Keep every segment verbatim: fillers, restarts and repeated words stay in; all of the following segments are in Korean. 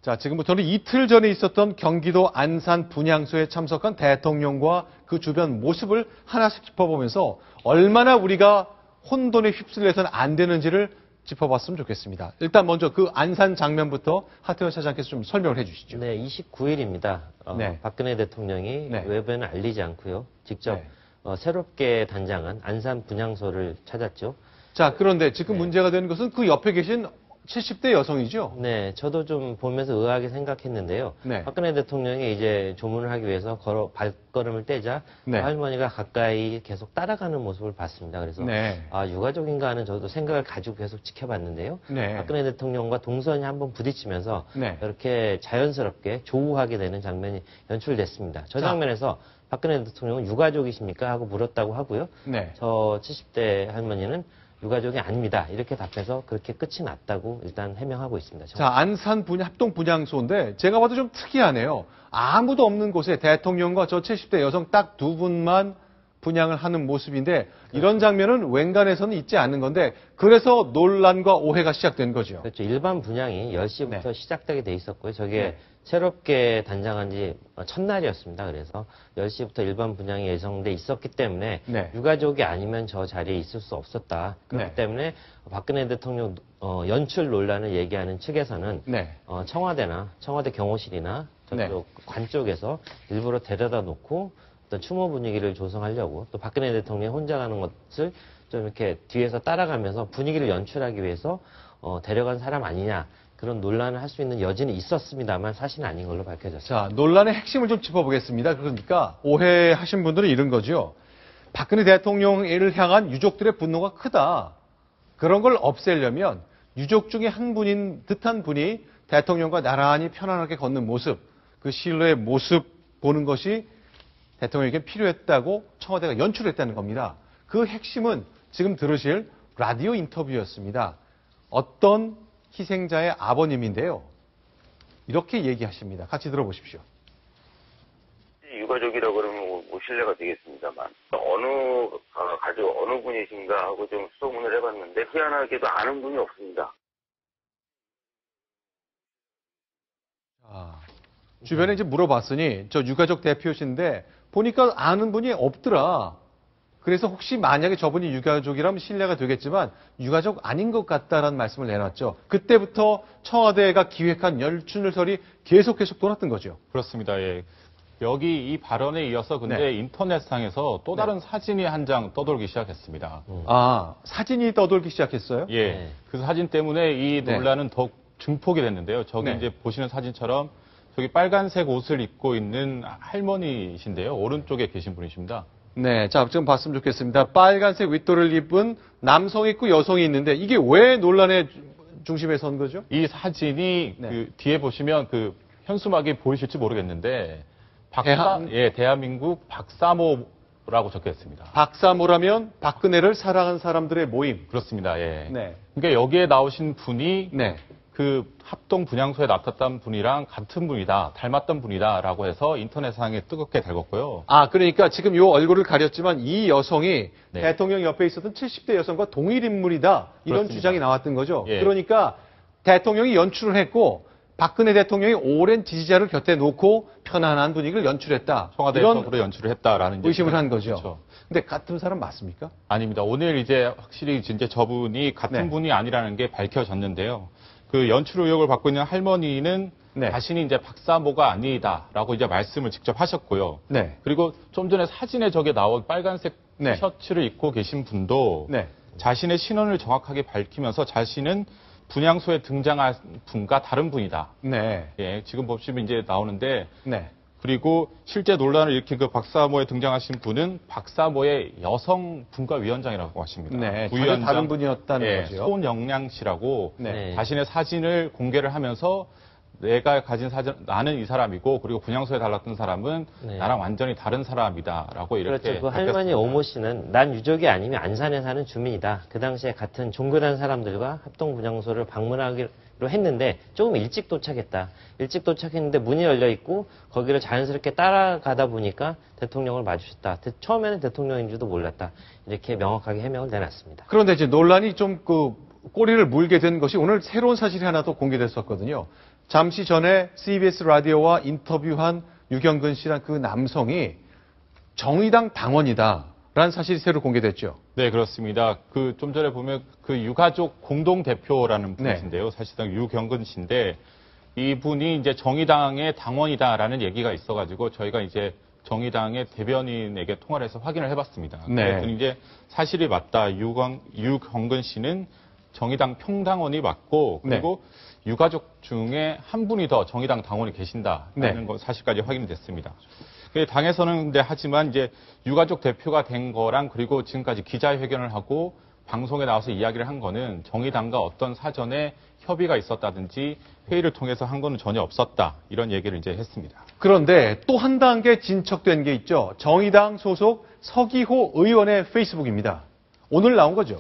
자, 지금부터는 이틀 전에 있었던 경기도 안산 분향소에 참석한 대통령과 그 주변 모습을 하나씩 짚어보면서 얼마나 우리가 혼돈에 휩쓸려서는 안 되는지를 짚어봤으면 좋겠습니다. 일단 먼저 그 안산 장면부터 하태원 차장께서 좀 설명을 해주시죠. 네, 이십구일입니다. 어, 네. 박근혜 대통령이 네. 외부에는 알리지 않고요. 직접 네. 어, 새롭게 단장한 안산 분향소를 찾았죠. 자, 그런데 지금 네. 문제가 되는 것은 그 옆에 계신 칠십 대 여성이죠. 네, 저도 좀 보면서 의아하게 생각했는데요. 네. 박근혜 대통령이 이제 조문을 하기 위해서 걸어 발걸음을 떼자 네. 할머니가 가까이 계속 따라가는 모습을 봤습니다. 그래서 네. 아 유가족인가 하는 저도 생각을 가지고 계속 지켜봤는데요. 네. 박근혜 대통령과 동선이 한번 부딪히면서 네. 이렇게 자연스럽게 조우하게 되는 장면이 연출됐습니다. 저 장면에서 박근혜 대통령은 유가족이십니까? 하고 물었다고 하고요. 네. 저 칠십 대 할머니는 유가족이 아닙니다. 이렇게 답해서 그렇게 끝이 났다고 일단 해명하고 있습니다. 자, 안산 분야, 합동 분향소인데 제가 봐도 좀 특이하네요. 아무도 없는 곳에 대통령과 저 칠십 대 여성 딱 두 분만 분향을 하는 모습인데 이런 장면은 웬간에서는 있지 않는 건데 그래서 논란과 오해가 시작된 거죠. 그렇죠. 일반 분향이 열 시부터 네. 시작되게 돼 있었고요. 저게 네. 새롭게 단장한 지 첫날이었습니다. 그래서 열 시부터 일반 분향이 예정돼 있었기 때문에 네. 유가족이 아니면 저 자리에 있을 수 없었다. 그렇기 네. 때문에 박근혜 대통령 어, 연출 논란을 얘기하는 측에서는 네. 어, 청와대나 청와대 경호실이나 저쪽 네. 관 쪽에서 일부러 데려다 놓고 어떤 추모 분위기를 조성하려고 또 박근혜 대통령이 혼자 가는 것을 좀 이렇게 뒤에서 따라가면서 분위기를 연출하기 위해서 어, 데려간 사람 아니냐 그런 논란을 할 수 있는 여지는 있었습니다만 사실은 아닌 걸로 밝혀졌습니다. 자, 논란의 핵심을 좀 짚어보겠습니다. 그러니까 오해하신 분들은 이런 거죠. 박근혜 대통령을 향한 유족들의 분노가 크다. 그런 걸 없애려면 유족 중에 한 분인 듯한 분이 대통령과 나란히 편안하게 걷는 모습, 그 신뢰의 모습 보는 것이 대통령에게 필요했다고 청와대가 연출했다는 겁니다. 그 핵심은 지금 들으실 라디오 인터뷰였습니다. 어떤 희생자의 아버님인데요. 이렇게 얘기하십니다. 같이 들어보십시오. 유가족이라 그러면 뭐, 뭐 신뢰가 되겠습니다만 어느 어, 가족 어느 분이신가 하고 좀 소문을 해봤는데 희한하게도 아는 분이 없습니다. 자, 주변에 이제 물어봤으니 저 유가족 대표신데 보니까 아는 분이 없더라. 그래서 혹시 만약에 저분이 유가족이라면 신뢰가 되겠지만 유가족 아닌 것 같다라는 말씀을 내놨죠. 그때부터 청와대가 기획한 연출설이 계속 계속 돌았던 거죠. 그렇습니다. 예. 여기 이 발언에 이어서 근데 네. 인터넷상에서 또 다른 네. 사진이 한 장 떠돌기 시작했습니다. 음. 아, 사진이 떠돌기 시작했어요? 예. 네. 그 사진 때문에 이 네. 논란은 더욱 증폭이 됐는데요. 저기 네. 이제 보시는 사진처럼 저기 빨간색 옷을 입고 있는 할머니이신데요. 오른쪽에 계신 분이십니다. 네, 자, 좀 봤으면 좋겠습니다. 빨간색 윗도를 입은 남성이 있고 여성이 있는데 이게 왜 논란의 중심에 선 거죠? 이 사진이 네. 그 뒤에 보시면 그 현수막이 보이실지 모르겠는데 박사, 대한- 예, 대한민국 박사모라고 적혀 있습니다. 박사모라면 박근혜를 사랑한 사람들의 모임. 그렇습니다. 예. 네. 그러니까 여기에 나오신 분이 네. 그 합동 분향소에 나탔던 분이랑 같은 분이다, 닮았던 분이다라고 해서 인터넷상에 뜨겁게 달궜고요. 아, 그러니까 지금 요 얼굴을 가렸지만 이 여성이 네. 대통령 옆에 있었던 칠십 대 여성과 동일 인물이다. 이런 그렇습니다. 주장이 나왔던 거죠. 예. 그러니까 대통령이 연출을 했고 박근혜 대통령이 오랜 지지자를 곁에 놓고 편안한 분위기를 연출했다. 청와대에서 이런 그로 연출을 했다라는 이제 의심을 한 거죠. 그렇죠. 근데 같은 사람 맞습니까? 아닙니다. 오늘 이제 확실히 이제 저분이 같은 네. 분이 아니라는 게 밝혀졌는데요. 그 연출 의혹을 받고 있는 할머니는 네. 자신이 이제 박사모가 아니다라고 이제 말씀을 직접 하셨고요. 네. 그리고 좀 전에 사진에 저게 나온 빨간색 네. 셔츠를 입고 계신 분도 네. 자신의 신원을 정확하게 밝히면서 자신은 분향소에 등장한 분과 다른 분이다. 네. 예, 지금 보시면 이제 나오는데 네. 그리고 실제 논란을 일으킨 그 박사모에 등장하신 분은 박사모의 여성 분과위원장이라고 하십니다. 네. 부위원장, 전혀 다른 분이었다는 예, 거죠. 손영량 씨라고 네. 네. 자신의 사진을 공개를 하면서 내가 가진 사진, 나는 이 사람이고 그리고 분향소에 달랐던 사람은 네. 나랑 완전히 다른 사람이다라고 이렇게 그렇죠. 그 할머니 밝혔습니다. 오모 씨는 난 유족이 아니면 안산에 사는 주민이다. 그 당시에 같은 종교단 사람들과 합동 분향소를 방문하기로 했는데 조금 일찍 도착했다. 일찍 도착했는데 문이 열려 있고 거기를 자연스럽게 따라가다 보니까 대통령을 마주쳤다. 대- 처음에는 대통령인 줄도 몰랐다. 이렇게 명확하게 해명을 내놨습니다. 그런데 이제 논란이 좀 그 꼬리를 물게 된 것이 오늘 새로운 사실이 하나 더 공개됐었거든요. 잠시 전에 씨비에스 라디오와 인터뷰한 유경근 씨란 그 남성이 정의당 당원이다라는 사실이 새로 공개됐죠. 네, 그렇습니다. 그 좀 전에 보면 그 유가족 공동 대표라는 네. 분이신데요. 사실상 유경근 씨인데 이분이 이제 정의당의 당원이다라는 얘기가 있어가지고 저희가 이제 정의당의 대변인에게 통화를 해서 확인을 해봤습니다. 네. 그랬더니 이제 사실이 맞다. 유경, 유경근 씨는 정의당 평당원이 맞고 그리고 네. 유가족 중에 한 분이 더 정의당 당원이 계신다라는 네. 거 사실까지 확인이 됐습니다. 당에서는 근데 하지만 이제 유가족 대표가 된 거랑 그리고 지금까지 기자회견을 하고 방송에 나와서 이야기를 한 거는 정의당과 어떤 사전에 협의가 있었다든지 회의를 통해서 한 거는 전혀 없었다. 이런 얘기를 이제 했습니다. 그런데 또 한 단계 진척된 게 있죠. 정의당 소속 서기호 의원의 페이스북입니다. 오늘 나온 거죠.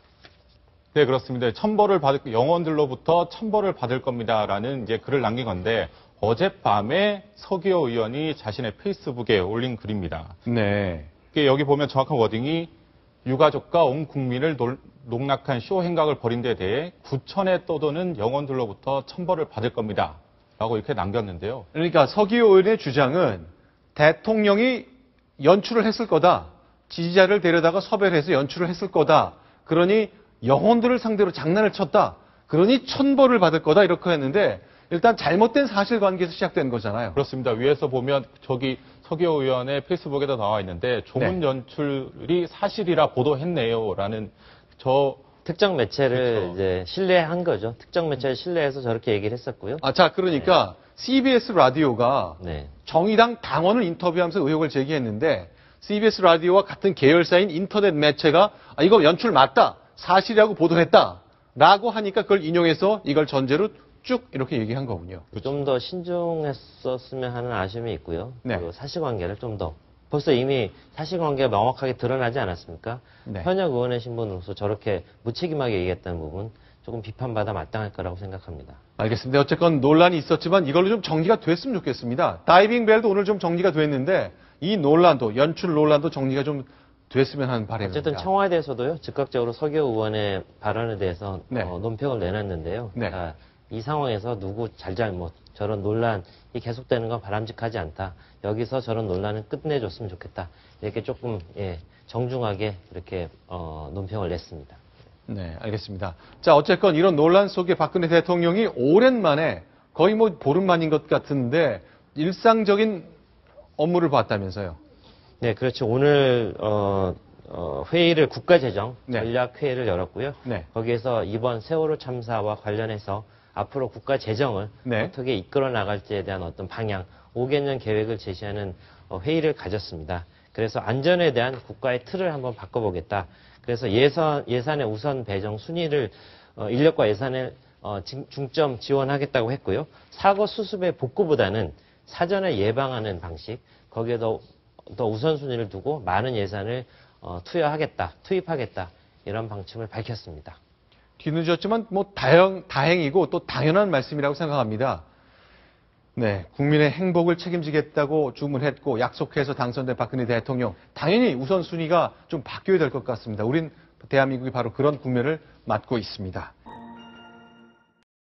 네, 그렇습니다. 천벌을 받을, 영원들로부터 천벌을 받을 겁니다라는 이제 글을 남긴 건데 어젯밤에 서기호 의원이 자신의 페이스북에 올린 글입니다. 네. 여기 보면 정확한 워딩이 유가족과 온 국민을 놀, 농락한 쇼 행각을 벌인 데 대해 구천에 떠도는 영혼들로부터 천벌을 받을 겁니다. 라고 이렇게 남겼는데요. 그러니까 서기호 의원의 주장은 대통령이 연출을 했을 거다. 지지자를 데려다가 섭외해서 연출을 했을 거다. 그러니 영혼들을 상대로 장난을 쳤다. 그러니 천벌을 받을 거다. 이렇게 했는데 일단 잘못된 사실관계에서 시작된 거잖아요. 그렇습니다. 위에서 보면 저기 서기호 의원의 페이스북에도 나와 있는데 조문 네. 연출이 사실이라 보도했네요라는 저 특정 매체를 그렇죠. 이제 신뢰한 거죠. 특정 매체를 신뢰해서 저렇게 얘기를 했었고요. 아, 자, 그러니까 네. 씨비에스 라디오가 네. 정의당 당원을 인터뷰하면서 의혹을 제기했는데 씨비에스 라디오와 같은 계열사인 인터넷 매체가 아, 이거 연출 맞다. 사실이라고 보도했다. 라고 하니까 그걸 인용해서 이걸 전제로 쭉 이렇게 얘기한 거군요. 좀 더 신중했었으면 하는 아쉬움이 있고요. 네. 그 사실관계를 좀 더. 벌써 이미 사실관계가 명확하게 드러나지 않았습니까? 네. 현역 의원의 신분으로서 저렇게 무책임하게 얘기했다는 부분 조금 비판받아 마땅할 거라고 생각합니다. 알겠습니다. 어쨌건 논란이 있었지만 이걸로 좀 정리가 됐으면 좋겠습니다. 다이빙 벨도 오늘 좀 정리가 됐는데 이 논란도 연출 논란도 정리가 좀 됐으면 하는 바람입니다. 어쨌든 청와대에서도요. 즉각적으로 서기호 의원의 발언에 대해서 네. 어, 논평을 내놨는데요. 네. 아, 이 상황에서 누구 잘잘못 저런 논란이 계속되는 건 바람직하지 않다. 여기서 저런 논란은 끝내줬으면 좋겠다. 이렇게 조금 예, 정중하게 이렇게 어, 논평을 냈습니다. 네, 알겠습니다. 자, 어쨌건 이런 논란 속에 박근혜 대통령이 오랜만에 거의 뭐 보름 만인 것 같은데 일상적인 업무를 봤다면서요. 네, 그렇죠. 오늘 어, 어, 회의를 국가재정 네. 전략회의를 열었고요. 네. 거기에서 이번 세월호 참사와 관련해서 앞으로 국가 재정을 네. 어떻게 이끌어 나갈지에 대한 어떤 방향, 오 개년 계획을 제시하는 회의를 가졌습니다. 그래서 안전에 대한 국가의 틀을 한번 바꿔보겠다. 그래서 예산, 예산의 우선 배정 순위를 어, 인력과 예산을 어, 중점 지원하겠다고 했고요. 사고 수습의 복구보다는 사전에 예방하는 방식, 거기에 더, 더 우선순위를 두고 많은 예산을 어, 투여하겠다, 투입하겠다 이런 방침을 밝혔습니다. 뒤늦었지만 뭐 다행, 다행이고 또 당연한 말씀이라고 생각합니다. 네, 국민의 행복을 책임지겠다고 주문했고 약속해서 당선된 박근혜 대통령 당연히 우선순위가 좀 바뀌어야 될 것 같습니다. 우린 대한민국이 바로 그런 국면을 맞고 있습니다.